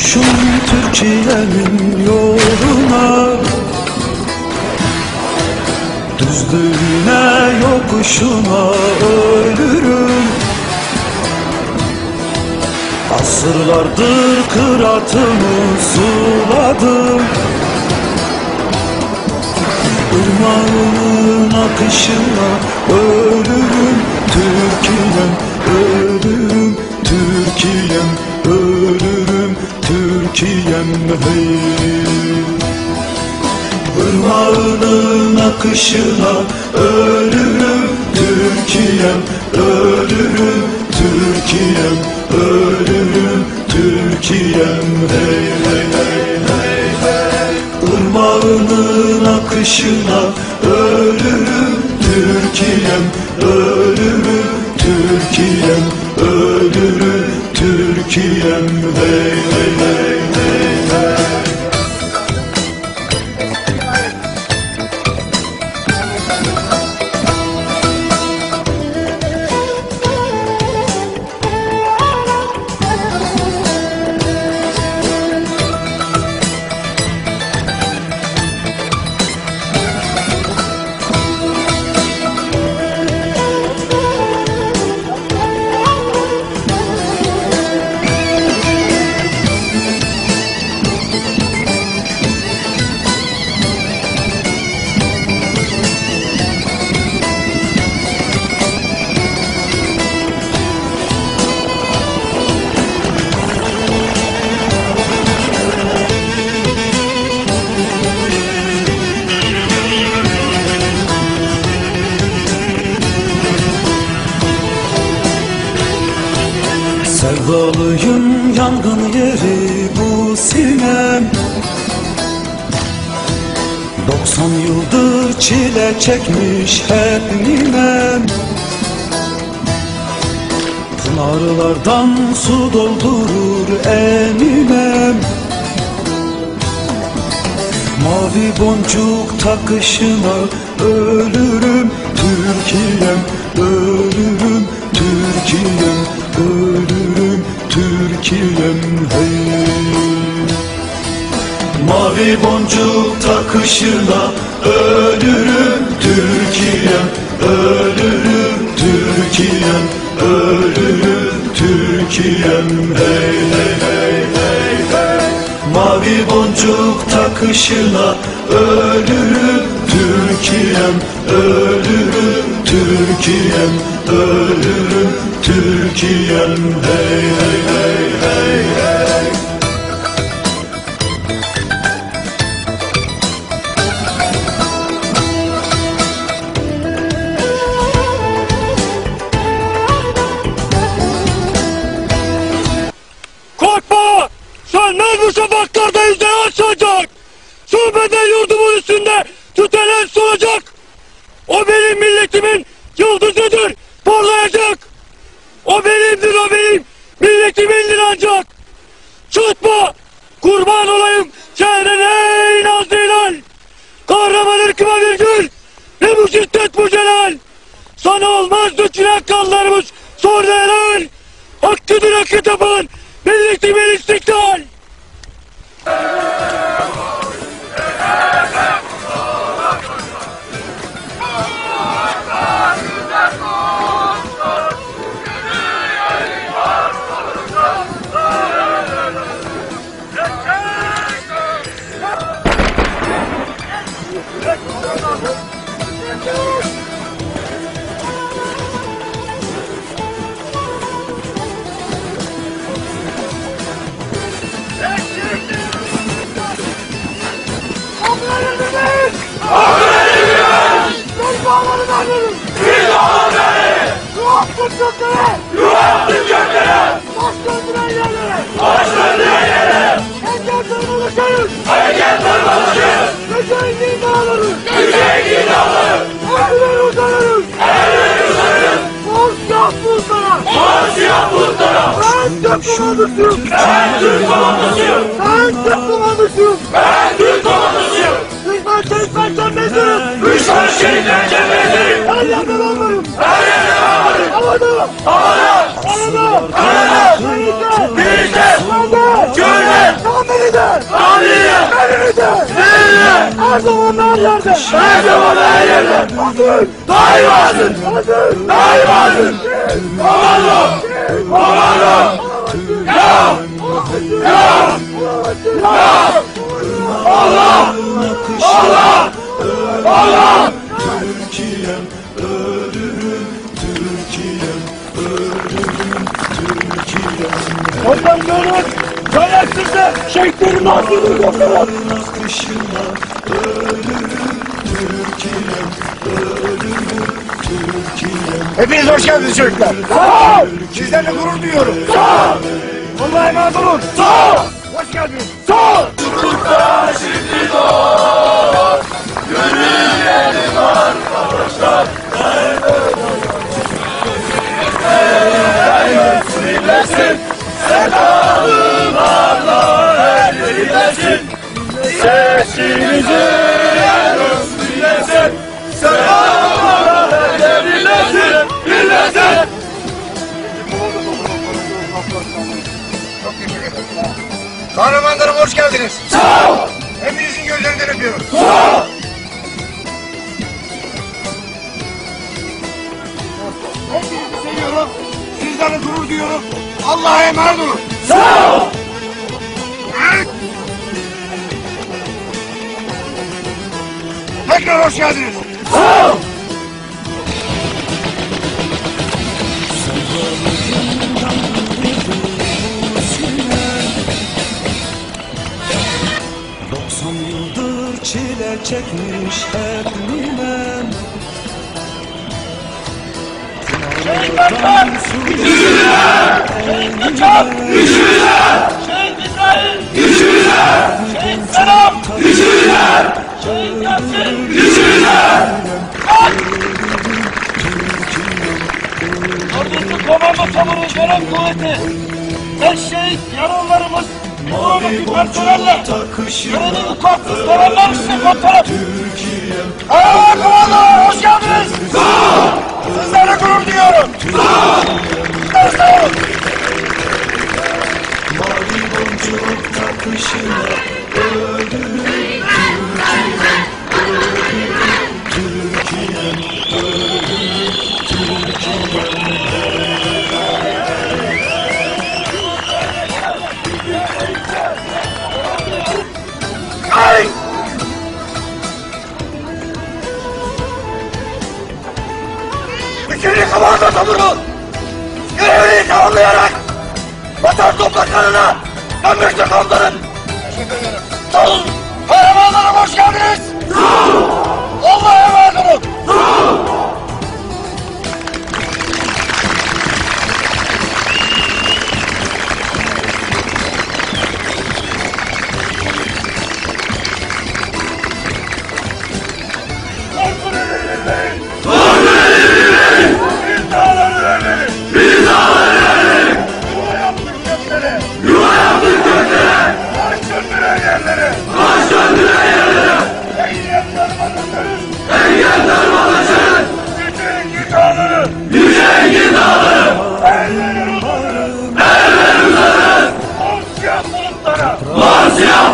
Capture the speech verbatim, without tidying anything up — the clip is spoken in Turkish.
Düşmüşüm Türkiye'nin yoluna, düzlüğüne yokuşuna ölürüm. Asırlardır kıratımı suladım, ırmağının akışına ölürüm. Türkiye'm ölürüm, Türkiye'm ölürüm, Türkiye'm hey. Irmağının akışına ölürüm, Türkiye'm ölürüm, Türkiye'm ölürüm, Türkiye'm hey hey hey hey hey. Irmağının akışına ölürüm, Türkiye'm ölürüm, Türkiye'm ölürüm, Türkiye'm hey hey hey hey hey. Sevdalıyım, yangın yeri bu sinem. Doksan yıldır çile çekmiş hep ninem. Pınarlardan su doldurur eninem. Mavi boncuk takışına ölürüm, Türkiye'm ölürüm, Türkiye'm ölürüm, Türkiye'm hey. Mavi boncuk takışına ölürüm, Türkiye'm ölürüm, Türkiye'm ölürüm, Türkiye'm hey hey hey hey hey. Mavi boncuk takışına ölürüm, Türkiye'm ölürüm, Türkiye'm ölürüm, Türkiye'm hey hey hey hey hey. Korkma! Sönmez bu şafaklarda yüzler açacak! Şubede yurdumun üstünde tütelen solacak! O benim milletimin yıldızıdır, parlayacak! O benimdir, o benim milletimindir ancak! Çıkma! Kurban olayım şehrine nazlı hilal! Kahraman ırkıma virgül! Ne bu şiddet bu celal! Sana olmaz dökülen kanlarımız sonra helal! Hakkıdır hakkı tapan milletimin istiklal! Yuvattık göklere! Yuvattık göklere! Baş döndüren yerlere! Baş döndüren yerlere! Engel tırmanışıyız! Engel tırmanışıyız! Mücahidin dağları! Mücahidin dağları! Elleri uzanırız! Elleri uzanırız! Mor siyah bulutlara! Mor siyah bulutlara! Ben Türk komandosuyum! Ben Türk komandosuyum! Ben Türk komandosuyum! Ben Türk komandosuyum! Düşman şerifler cembezlerim! Düşman şerifler cembezlerim! Her yerde ben varım! Her yerde ben varım! Havada! Havada! Karada! Karada! Denizde! Denizde! Gölde! Gölde! Camide! Camide! Menide! Menide! Her zaman her yerde! Her zaman her yerde! Hazır! Daim hazır! Hazır! Daim hazır! Komando! Komando! Ya! Ya! Ya! Allah! Allah! Allah! Türkiye'm ölürüm, Türkiye'm ölürüm, Türkiye'm. Ondan sonra Galaksiz'de şehitlerin aklını götürün. Akışına ölürüm, Türkiye'm ölürüm, Türkiye'm. Hepiniz hoş geldiniz çocuklar. Sağ ol. Sizlerle gurur duyuyorum. Sağ ol. Allah'a emanet olun. Sağ ol. Hoş geldiniz. Sağ ol. Tutuklar şimdi doğ, gönüllerim arkadaşlar. Dinlesin, sedalılarla her dinlesin. Sesimizi dinlesin, sedalılarla her dinlesin, dinlesin. Kahramanlarım hoş geldiniz. Sağ ol. Hepinizin gözlerinden öpüyorum. Sağ ol. Hepinizi seviyorum. Sizlerle gurur duyuyorum. Allah'a emanet olun. Sağ ol. Evet. Tekrar hoş geldiniz. Sağ ol. Doksan yıldır çile çekmiş hep limen. Şehitler! Güçlüler! Güçlüler! Şehit İsrail! Güçlüler! Şehit Selam! Güçlüler! Şehit Yasin! Güçlüler! Dördüncü Komando Tabur'un görev kuvveti! Beş şehit yaralılarımız buradaki personelle görevi korkusuz tamamlar size komutanım! Türkiye'm Merhaba komandolar, hoş geldiniz! Sizlerle gurur duyuyorum! Sizler sağ olun! mavi boncuk takışına ölürüm, Türkiye'm Türkiye'm ölürüm, Türkiye'm. Ay! Üçüncü Komando Taburu görevini tamamlayarak vatan topraklarına dönmüştür komutanım. Teşekkür ederim. Sağ olun. Kahramanlarım hoş geldiniz. Sağ olun. Allah'a emanet olun. Sağ olun. Yuva yaptık göklere, Baş döndüren yerlere, baş döndüren yerlere, engellerime döndürün. engeller balaşır, Yüce Engin Dağları, yüce engin dağları, eller uzanır, eller uzanır, o siyah bulutlara, var siyah